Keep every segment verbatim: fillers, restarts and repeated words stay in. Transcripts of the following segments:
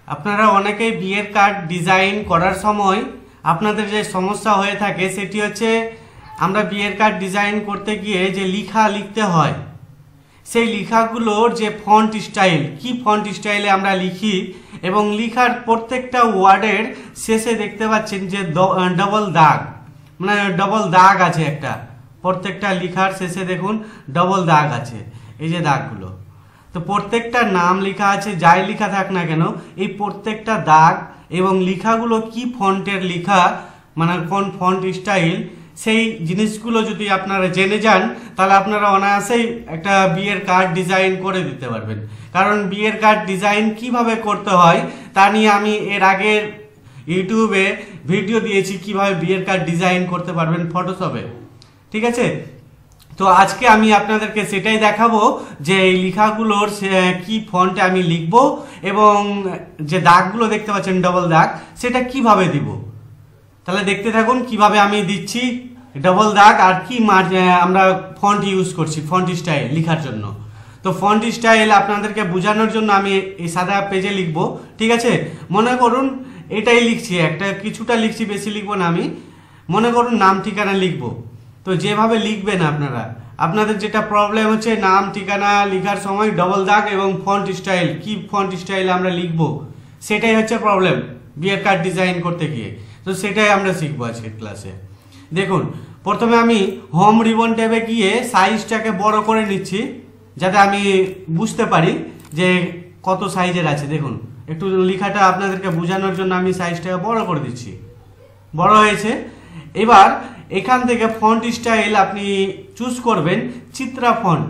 আপনারা অনেকেই বিয়ের কার্ড ডিজাইন করার সময় আপনাদের যে সমস্যা হয়ে থাকে সেটি হচ্ছে আমরা বিয়ের কার্ড ডিজাইন করতে গিয়ে যে লেখা লিখতে হয় সেই লেখাগুলোর যে ফন্ট স্টাইল কি ফন্ট স্টাইলে আমরা লিখি এবং লেখার প্রত্যেকটা ওয়ার্ডের শেষে দেখতে পাচ্ছেন যে ডবল দাগ মানে ডবল দাগ আছে একটা প্রত্যেকটা লেখার শেষে দেখুন ডবল দাগ আছে এই যে দাগগুলো তো প্রত্যেকটা নাম লেখা আছে যাই লেখা থাক না কেন এই প্রত্যেকটা দাগ এবং লেখাগুলো কি ফন্টের লেখা মানে কোন ফন্ট স্টাইল সেই জিনিসগুলো যদি আপনারা জেনে যান তাহলে আপনারা অনায়াসেই একটা বিয়ের কার্ড ডিজাইন করে দিতে পারবেন। কারণ বিয়ের কার্ড ডিজাইন কিভাবে করতে হয় তা নিয়ে আমি এর আগের ইউটিউবে ভিডিও দিয়েছি কিভাবে বিয়ের কার্ড ডিজাইন করতে পারবেন ফটোশপে, ঠিক আছে। তো আজকে আমি আপনাদেরকে সেটাই দেখাবো যে এই লেখাগুলোর কি ফন্টে আমি লিখবো এবং যে দাগগুলো দেখতে পাচ্ছেন ডবল দাগ সেটা কিভাবে দিব। তাহলে দেখতে থাকুন কিভাবে আমি দিচ্ছি ডবল দাগ আর কি আমরা ফন্ট ইউজ করছি ফন্ট স্টাইল লেখার জন্য। তো ফন্ট স্টাইল আপনাদেরকে বোঝানোর জন্য আমি এই সাদা পেজে লিখবো, ঠিক আছে। মনে করুন এটাই লিখছি, একটা কিছুটা লিখছি, বেশি লিখবো না। আমি মনে করুন নাম ঠিকানা লিখবো, তো যেভাবে লিখবেন আপনারা আপনাদের যেটা প্রবলেম হচ্ছে নাম ঠিকানা লেখার সময় ডবল দাগ এবং ফন্ট স্টাইল কি ফন্ট স্টাইল আমরা লিখবো সেটাই হচ্ছে প্রবলেম বিয়ের কার্ড ডিজাইন করতে গিয়ে। তো সেটাই আমরা শিখবো আজকের ক্লাসে। দেখুন প্রথমে আমি হোম রিবন ট্যাবে গিয়ে সাইজটাকে বড় করে নিচ্ছি যাতে আমি বুঝতে পারি যে কত সাইজের আছে। দেখুন একটু লেখাটা আপনাদেরকে বোঝানোর জন্য আমি সাইজটাকে বড় করে দিচ্ছি, বড় হয়েছে। এবার এখান থেকে ফন্ট স্টাইল আপনি চুজ করবেন চিত্রা ফন্ট।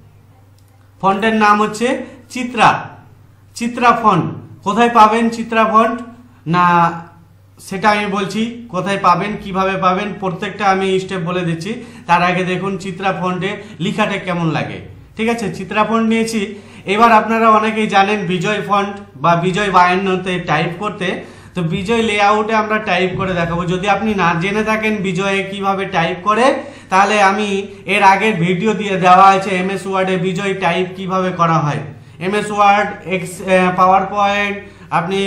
ফন্টের নাম হচ্ছে চিত্রা চিত্রা ফন্ট। কোথায় পাবেন চিত্রা ফন্ট না সেটা আমি বলছি, কোথায় পাবেন কিভাবে পাবেন প্রত্যেকটা আমি স্টেপ বলে দিচ্ছি। তার আগে দেখুন চিত্রা ফন্টে লেখাটা কেমন লাগে, ঠিক আছে। চিত্রা ফন্ট নিয়েছি। এবার আপনারা অনেকেই জানেন বিজয় ফন্ট বা বিজয় বায়ান্নতে টাইপ করতে, তো বিজয় লেআউটে আমরা টাইপ করে দেখাবো। যদি আপনি না জেনে থাকেন বিজয়ে কিভাবে টাইপ করে তাহলে আমি এর আগের ভিডিও দিয়ে দেওয়া আছে এম এস ওয়ার্ডে বিজয় টাইপ কিভাবে করা হয়। M S Word, x power point, আপনি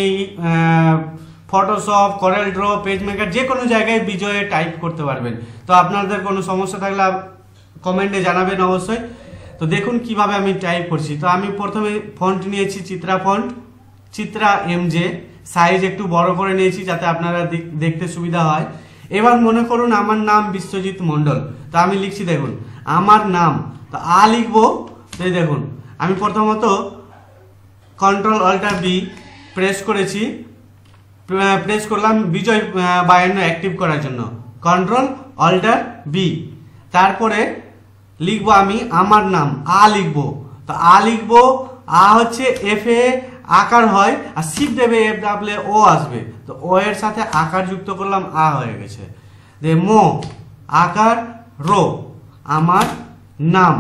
Photoshop, Corel Draw, page maker যে কোনো জায়গায় বিজয়ে টাইপ করতে পারবেন। তো আপনাদের কোনো সমস্যা থাকলে কমেন্টে জানাবেন অবশ্যই। তো দেখুন কিভাবে আমি টাইপ করছি। তো আমি প্রথমে ফন্ট নিয়েছি Chitra font, Chitra MJ, size একটু বড় করে নিয়েছি যাতে আপনারা দেখতে সুবিধা হয়। এবার মনে করুন আমার নাম বিশ্বজিৎ মণ্ডল, তো আমি লিখছি দেখুন আমার নাম, তো আ লিখবো। তো দেখুন আমি প্রথমত কন্ট্রোল অল্টার বি প্রেস করেছি, প্রেস করলাম বিজয় বায়ান্ন অ্যাক্টিভ করার জন্য, কন্ট্রোল অল্টার বি। তারপরে লিখবো আমি আমার নাম, আ লিখবো। তো আ লিখবো, আ হচ্ছে এফ এ আকার হয় আর শিফট দেবে এফ ডাবলে ও আসবে, তো ও এর সাথে আকার যুক্ত করলাম, আ হয়ে গেছে। দে মো আকার রো আমার নাম,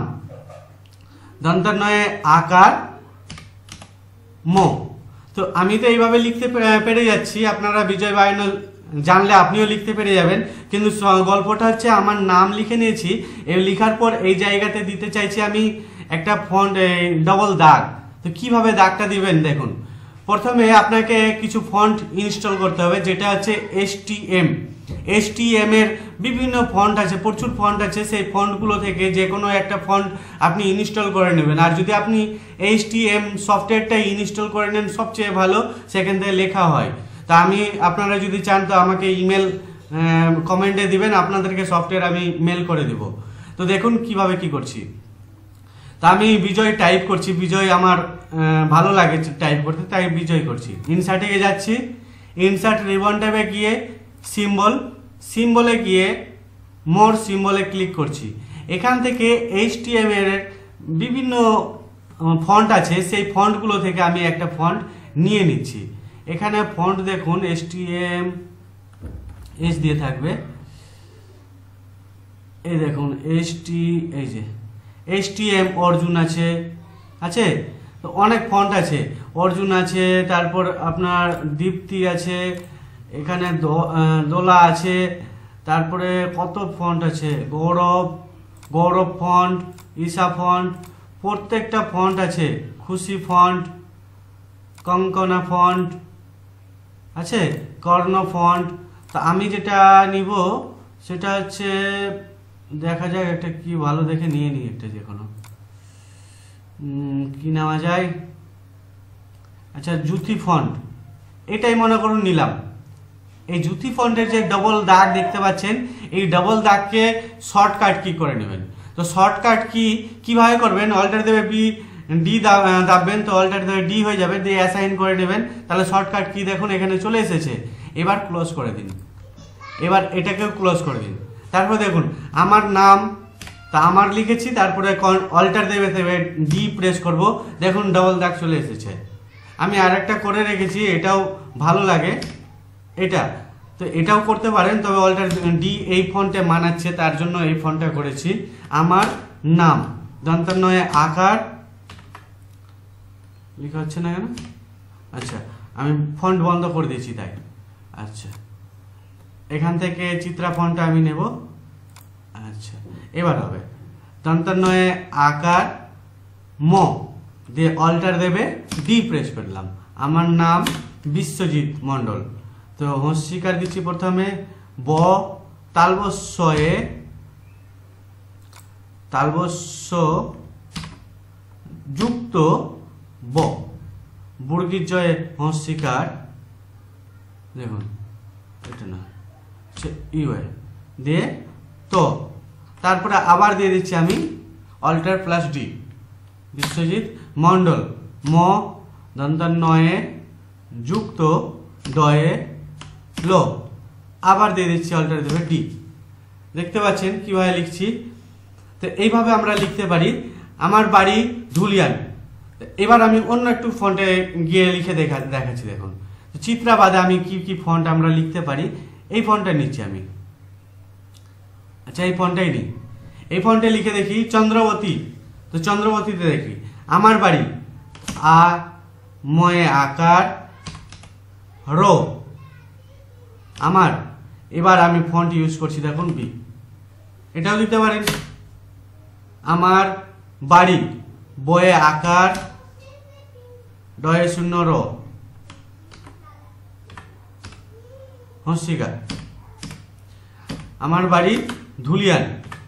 দন্তনয়ে আকার মো। তো আমি তো এইভাবে লিখতে পেরে যাচ্ছি, আপনারা বিজয় বায়ান্ন জানলে আপনিও লিখতে পেরে যাবেন। কিন্তু গল্পটা হচ্ছে আমার নাম লিখে নিয়েছি, এই লেখার পর এই জায়গাতে দিতে চাইছি আমি একটা ফন্ট ডবল দাগ। তো কিভাবে দাগটা দিবেন দেখুন, প্রথমে আপনাকে কিছু ফন্ট ইনস্টল করতে হবে যেটা হচ্ছে S T M. S T M এর বিভিন্ন ফন্ট আছে, প্রচুর ফন্ট আছে, সেই ফন্টগুলো থেকে যে কোনো একটা ফন্ট আপনি ইনস্টল করে নেবেন। আর যদি আপনি এইচ টি এম সফটওয়্যারটা ইনস্টল করে নেন সবচেয়ে ভালো, সেখান থেকে লেখা হয়। তা আমি আপনারা যদি চান তো আমাকে ইমেল কমেন্টে দিবেন, আপনাদেরকে সফটওয়্যার আমি মেল করে দেব। তো দেখুন কিভাবে কি করছি। তা আমি বিজয় টাইপ করছি, বিজয় আমার ভালো লাগে টাইপ করতে তাই বিজয় করছি। ইনসার্টে গিয়ে যাচ্ছি, ইনসার্ট রিবন ট্যাবে গিয়ে সিম্বল, সিম্বলে গিয়ে মোর সিম্বলে ক্লিক করছি। এখান থেকে এইচ টি এম এর বিভিন্ন ফন্ট আছে, সেই ফন্টগুলো থেকে আমি একটা ফন্ট নিয়ে নিচ্ছি। এখানে ফন্ট দেখুন এস টি এম এস দিয়ে থাকবে, এই দেখুন এস টি এই যে এস টি এম অর্জুন আছে আছে তো অনেক ফন্ট আছে, অর্জুন আছে, তারপর আপনার দীপ্তি আছে, এখানে দোলা আছে, তারপরে কত ফন্ট আছে, গৌরব, গৌরব ফন্ট, ঈশা ফন্ট, প্রত্যেকটা ফন্ট আছে, খুশি ফন্ট, কঙ্কনা ফন্ট আছে, কর্ণ ফন্ট। তো আমি যেটা নিব সেটা হচ্ছে, দেখা যাক একটা কি ভালো দেখে নিয়ে নিই একটা, যে কোনো কি নেওয়া যায়। আচ্ছা, জুথি ফন্ট, এটাই মনে করুন নিলাম। এই জুথি ফন্টের যে ডবল দাগ দেখতে পাচ্ছেন, এই ডবল দাগকে শর্টকাট কি করে নেবেন। তো শর্টকাট কি কিভাবে করবেন, অল্টার দেবে বি ডি দাববেন, তো অল্টার দেবে ডি হয়ে যাবে, দিয়ে অ্যাসাইন করে নেবেন, তাহলে শর্টকাট কি দেখুন এখানে চলে এসেছে। এবার ক্লোজ করে দিন, এবার এটাকেও ক্লোজ করে দিন। তারপর দেখুন আমার নাম, তা আমার লিখেছি, তারপরে অল্টার দেবে দেবে ডি প্রেস করব, দেখুন ডবল দাগ চলে এসেছে। আমি আর একটা করে রেখেছি, এটাও ভালো লাগে এটা, তো এটাও করতে পারেন, তবে অল্টার ডি এই ফন্টে মানাচ্ছে, তার জন্য এই ফন্টটা করেছি। আমার নাম দন্তান্বয়ে আকার লেখা হচ্ছে না কেন, আচ্ছা আমি ফন্ট বন্ধ করে দিয়েছি তাই। আচ্ছা, এখান থেকে চিত্রা ফন্টটা আমি নেব। আচ্ছা, এবার হবে দন্তান্বয়ে আকার ম দিয়ে অল্টার দেবে ডি প্রেস করলাম। আমার নাম বিশ্বজিৎ মণ্ডল। তো হস্যিকার দিচ্ছি প্রথমে ব তালবস্যে, তালবস্য যুক্ত ব, বর্গীর জয়ে হস্যিকার, দেখুন এটা না ইউএ দিয়ে তো, তারপরে আবার দিয়ে দিচ্ছি আমি alter plus D, Biswajit Mondal ম দন্তান্বয়ে যুক্ত দয়ে ল, আবার দিয়ে দিচ্ছি অল্টার দেবে ডি। দেখতে পাচ্ছেন কিভাবে লিখছি। তো এইভাবে আমরা লিখতে পারি। আমার বাড়ি ধুলিয়ান। এবার আমি অন্য একটু ফন্টে গিয়ে লিখে দেখা দেখাচ্ছি। দেখুন চিত্রা বাদে আমি কি কি ফন্ট আমরা লিখতে পারি, এই ফন্টটা নিচ্ছি আমি। আচ্ছা, এই ফন্টটাই নিই, এই ফন্টে লিখে দেখি চন্দ্রবতী। তো চন্দ্রবতীতে দেখি আমার বাড়ি আ ময়ে আকার রো আমার। এবার আমি ফন্ট ইউজ করছি, দেখুন বি, এটাও দিতে পারেন। আমার বাড়ি বয়ে আকার ডয়ে শূন্য র হস্যিকার। আমার বাড়ি ধুলিয়ান,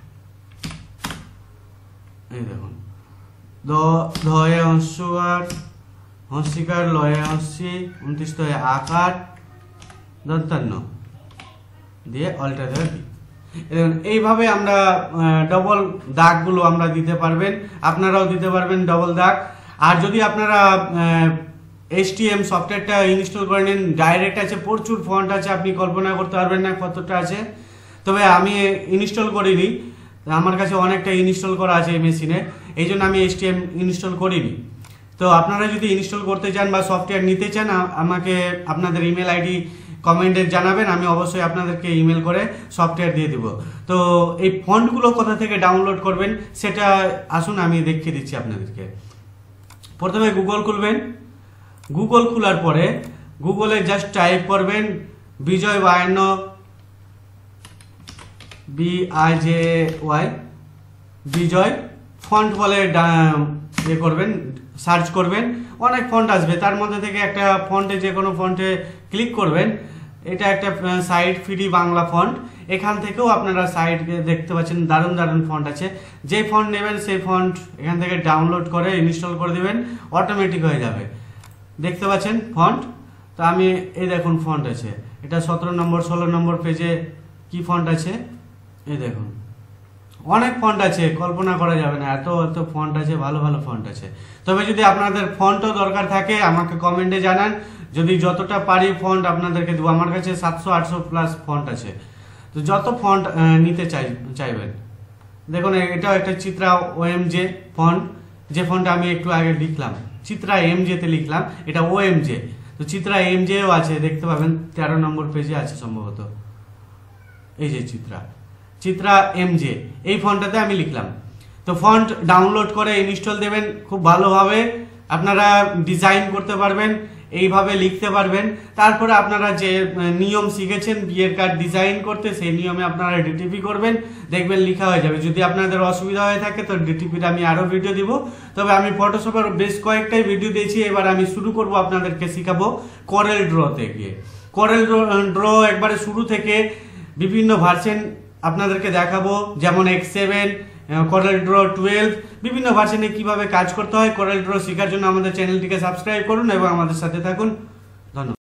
এই দেখুন দ ধয়ে হস্যকার হস্যিকার লয়ে হস্যি উনত্রিশ তয়ে আকার দন্তান্ন দিয়ে অল্টার দেবে বি। এইভাবে আমরা ডবল দাগগুলো আমরা দিতে পারবেন, আপনারাও দিতে পারবেন ডবল দাগ। আর যদি আপনারা এইচটিএম সফটওয়্যারটা ইনস্টল করে নেন, ডাইরেক্ট আছে, প্রচুর ফন্ট আছে, আপনি কল্পনা করতে পারবেন না কতটা আছে। তবে আমি ইনস্টল করিনি, আমার কাছে অনেকটা ইনস্টল করা আছে এই মেশিনে, এই জন্য আমি এইচটিএম ইনস্টল করিনি। তো আপনারা যদি ইনস্টল করতে চান বা সফটওয়্যার নিতে চান, আমাকে আপনাদের ইমেল আইডি কমেন্টে জানাবেন, আমি অবশ্যই আপনাদেরকে ইমেল করে সফটওয়্যার দিয়ে দেব। তো এই ফন্টগুলো কোথা থেকে ডাউনলোড করবেন সেটা আসুন আমি দেখিয়ে দিচ্ছি আপনাদেরকে। প্রথমে গুগল খুলবেন, গুগল খোলার পরে গুগলে জাস্ট টাইপ করবেন বিজয় বায়ান্ন, B I J Y, Bijoy font বলে ইয়ে করবেন, সার্চ করবেন, অনেক ফন্ট আসবে, তার মধ্যে থেকে একটা ফন্টে যে কোনো ফন্টে ক্লিক করবেন। এটা একটা সাইট ফ্রি বাংলা ফন্ট, এখান থেকেও আপনারা সাইট দেখতে পাচ্ছেন, দারুণ দারুণ ফন্ট আছে। যে ফন্ট নেবেন সেই ফন্ট এখান থেকে ডাউনলোড করে ইনস্টল করে দেবেন, অটোমেটিক হয়ে যাবে। দেখতে পাচ্ছেন ফন্ট। তো আমি এই দেখুন ফন্ট আছে, এটা সতেরো নম্বর ষোলো নম্বর পেজে কি ফন্ট আছে, এই দেখুন অনেক ফন্ট আছে, কল্পনা করা যাবে না, এত এত ফন্ট আছে, ভালো ভালো ফন্ট আছে। তবে যদি আপনাদের ফন্টও দরকার থাকে আমাকে কমেন্টে জানান, যদি যতটা পারি ফন্ট আপনাদেরকে দেবো। আমার কাছে সাতশো আটশো প্লাস ফন্ট আছে, তো যত ফন্ট নিতে চাই চাইবেন। দেখুন এটাও একটা চিত্রা ওএমজে ফন্ট, যে ফন্ট আমি একটু আগে লিখলাম চিত্রা এমজেতে লিখলাম, এটা ওএমজে। তো চিত্রা এমজেও আছে, দেখতে পাবেন তেরো নম্বর পেজে আছে সম্ভবত, এই যে চিত্রা চিত্রা এমজে, এই ফন্টটাতে আমি লিখলাম। তো ফন্ট ডাউনলোড করে ইনস্টল দেবেন, খুব ভালোভাবে আপনারা ডিজাইন করতে পারবেন। এইভাবে লিখতে পারবেন। তারপরে আপনারা যে নিয়ম শিখেছেন বিয়ের কার্ড ডিজাইন করতে, সেই নিয়মে আপনারা ডিটিপি করবেন, দেখবেন লেখা হয়ে যাবে। যদি আপনাদের অসুবিধা হয়ে থাকে তো ডিটিপির আমি আরও ভিডিও দিব, তবে আমি ফটোশপের বেশ কয়েকটাই ভিডিও দিয়েছি। এবার আমি শুরু করব আপনাদেরকে শেখাবো করেল ড্রতে গিয়ে। করেল ড্র একবারে শুরু থেকে বিভিন্ন ভার্সন আপনাদেরকে দেখাবো, যেমন X seven, Corel Draw twelve, বিভিন্ন ভার্সনে কিভাবে কাজ করতে হয়। করেল ড্র শেখার জন্য আমাদের চ্যানেলটিকে সাবস্ক্রাইব করুন এবং আমাদের সাথে থাকুন। ধন্যবাদ।